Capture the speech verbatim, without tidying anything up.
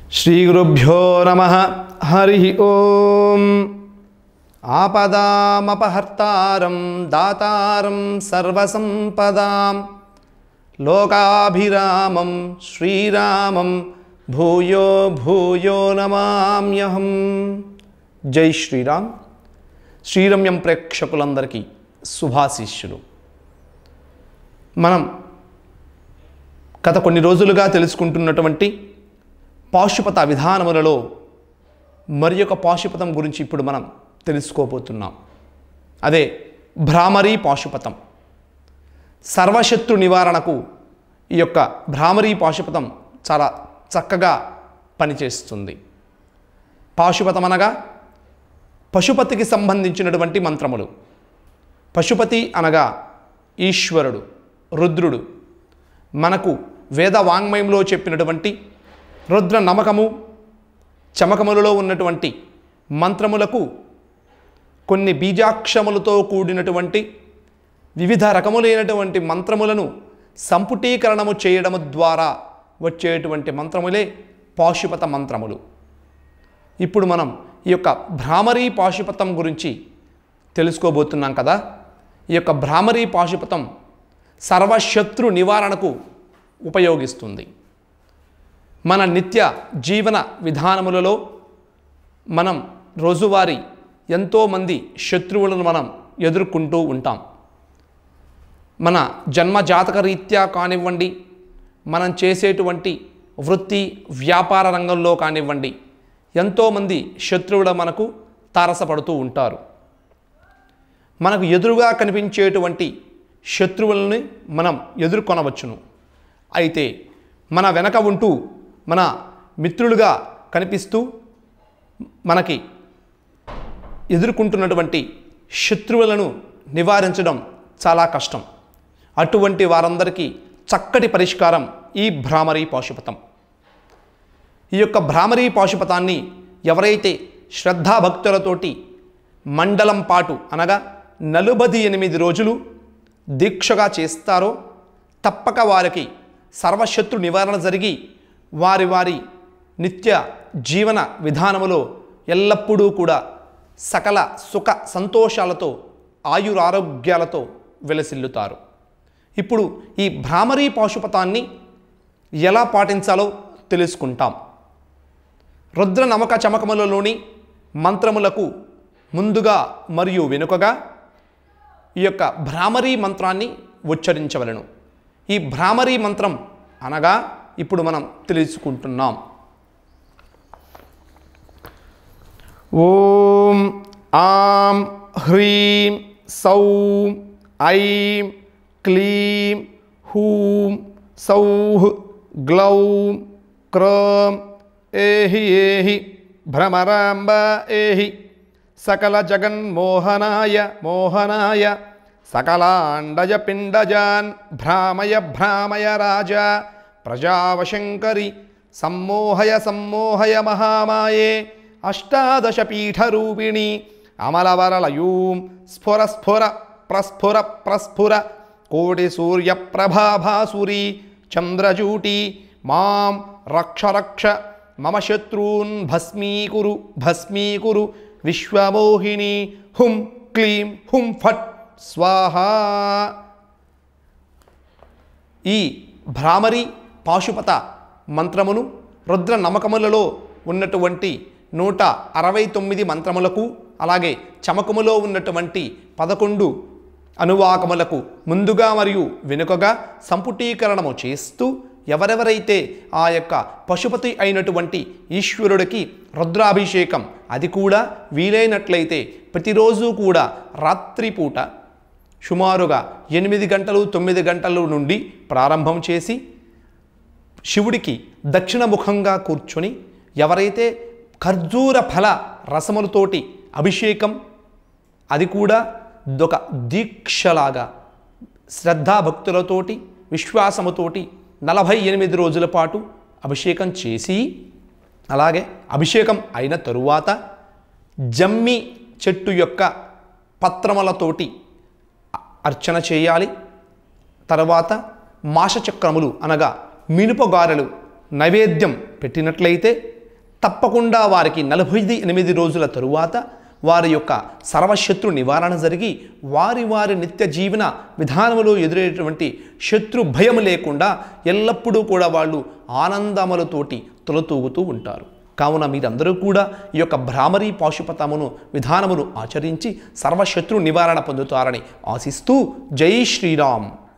శ్రీ గురుభ్యో నమః. హరి ఓం. ఆపదామపహర్తారం దాతారం సర్వసంపదాం లోకాభిరామం శ్రీరామం భూయో భూయో నమామ్యహం. జై శ్రీరామ్. శ్రీరమ్యం ప్రేక్షకులందరికీ శుభాశీస్సులు. మనం గత కొన్ని రోజులుగా తెలుసుకుంటున్నటువంటి పాశుపత విధానములలో మరి యొక్క పాశుపతం గురించి ఇప్పుడు మనం తెలుసుకోబోతున్నాం. అదే భ్రామరీ పాశుపతం. సర్వశత్రు నివారణకు ఈ యొక్క భ్రామరీ పాశుపతం చాలా చక్కగా పనిచేస్తుంది. పాశుపతం అనగా పశుపతికి సంబంధించినటువంటి మంత్రములు. పశుపతి అనగా ఈశ్వరుడు, రుద్రుడు. మనకు వేద వాంగ్మయంలో చెప్పినటువంటి రుద్ర నమకము చమకములలో ఉన్నటువంటి మంత్రములకు కొన్ని బీజాక్షములతో కూడినటువంటి వివిధ రకములైనటువంటి మంత్రములను సంపుటీకరణము చేయడము ద్వారా వచ్చేటువంటి మంత్రములే పాశుపత మంత్రములు. ఇప్పుడు మనం ఈ యొక్క భ్రామరీ పాశుపతం గురించి తెలుసుకోబోతున్నాం కదా. ఈ యొక్క భ్రామరీ పాశుపతం సర్వశత్రు నివారణకు ఉపయోగిస్తుంది. మన నిత్య జీవన విధానములలో మనం రోజువారీ ఎంతోమంది శత్రువులను మనం ఎదుర్కొంటూ ఉంటాం. మన జన్మ జాతక రీత్యా కానివ్వండి, మనం చేసేటువంటి వృత్తి వ్యాపార రంగంలో కానివ్వండి, ఎంతోమంది శత్రువులు మనకు తారసపడుతూ ఉంటారు. మనకు ఎదురుగా కనిపించేటువంటి శత్రువులని మనం ఎదుర్కొనవచ్చును. అయితే మన వెనక ఉంటూ మన మిత్రులుగా కనిపిస్తూ మనకి ఎదుర్కొంటున్నటువంటి శత్రువులను నివారించడం చాలా కష్టం. అటువంటి వారందరికీ చక్కటి పరిష్కారం ఈ భ్రామరీ పాశుపతం. ఈ యొక్క భ్రామరీ పాశుపతాన్ని ఎవరైతే శ్రద్ధాభక్తులతోటి మండలం పాటు అనగా నలుబది ఎనిమిది రోజులు దీక్షగా చేస్తారో తప్పక వారికి సర్వశత్రు నివారణ జరిగి వారి వారి నిత్య జీవన విధానములో ఎల్లప్పుడూ కూడా సకల సుఖ సంతోషాలతో ఆయురారోగ్యాలతో వెలసిల్లుతారు. ఇప్పుడు ఈ భ్రామరీ పాశుపతాన్ని ఎలా పాటించాలో తెలుసుకుంటాం. రుద్ర నమక చమకములలోని మంత్రములకు ముందుగా మరియు వెనుకగా ఈ యొక్క భ్రామరీ మంత్రాన్ని ఉచ్చరించవలెను. ఈ భ్రామరీ మంత్రం అనగా ఇప్పుడు మనం తెలుసుకుంటున్నాం. ఓం ఆం హ్రీం సౌం ఐం క్లీం హూం సౌః గ్లౌం క్రోం ఏహి ఏహి భ్రమరాంబ ఏహి సకల జగన్మోహనాయ మోహనాయ సకలాండజ పిండజాన్ భ్రామయ భ్రామయ రాజా ప్రజావశంకరి సమ్మోహయ సమ్మోహయ మహామాయే అష్టాదశ పీఠరూపిణి అమలవరలయూం స్ఫుర స్ఫుర ప్రస్ఫుర ప్రస్ఫుర కోటి సూర్య ప్రభాభాసురి చంద్రజూటి మాం రక్ష రక్ష మమ శత్రూన్ భస్మీకురు భస్మీకురు విశ్వమోహిని హుం క్లీం హుం ఫట్ స్వాహా. ఈ భ్రామరీ పాశుపత మంత్రమును రుద్ర నమకములలో ఉన్నటువంటి నూట అరవై తొమ్మిది మంత్రములకు అలాగే చమకములో ఉన్నటువంటి పదకొండు అనువాకములకు ముందుగా మరియు వెనుకగా సంపుటీకరణము చేస్తూ ఎవరెవరైతే ఆ యొక్క పశుపతి అయినటువంటి ఈశ్వరుడికి రుద్రాభిషేకం అది కూడా వీలైనట్లయితే ప్రతిరోజు కూడా రాత్రిపూట సుమారుగా ఎనిమిది గంటలు తొమ్మిది గంటల నుండి ప్రారంభం చేసి శివుడికి దక్షిణముఖంగా కూర్చొని ఎవరైతే ఖర్జూర ఫల రసములతోటి అభిషేకం అది కూడా ఒక దీక్షలాగా శ్రద్ధాభక్తులతోటి విశ్వాసముతోటి నలభై ఎనిమిది రోజుల పాటు అభిషేకం చేసి అలాగే అభిషేకం అయిన తరువాత జమ్మి చెట్టు యొక్క పత్రములతోటి అర్చన చేయాలి. తర్వాత మాసచక్రములు అనగా మినుపగారెలు నైవేద్యం పెట్టినట్లయితే తప్పకుండా వారికి నలభై ఎనిమిది రోజుల తరువాత వారి యొక్క సర్వశత్రు నివారణ జరిగి వారి వారి నిత్య జీవన విధానంలో ఎదురయ్యేటువంటి శత్రు భయం లేకుండా ఎల్లప్పుడూ కూడా వాళ్ళు ఆనందములతోటి తొలతూగుతూ ఉంటారు. కావున మీరందరూ కూడా ఈ యొక్క భ్రామరీ పాశుపతమును విధానమును ఆచరించి సర్వశత్రు నివారణ పొందుతారని ఆశిస్తూ జై శ్రీరామ్.